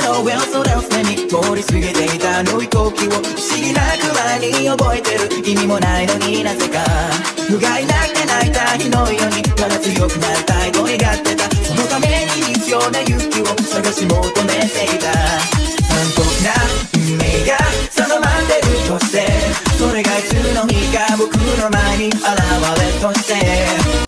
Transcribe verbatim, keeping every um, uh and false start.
の上を空を背に通り過ぎていたあの飛行機を不思議なくらいに覚えてる。意味もないのになぜか不甲斐なくて泣いた日のようにただ強くなりたいと願ってた。そのために必要な勇気を探し求めていた。残酷な運命が定まってるとして、それがいつの日か僕の前に現れとして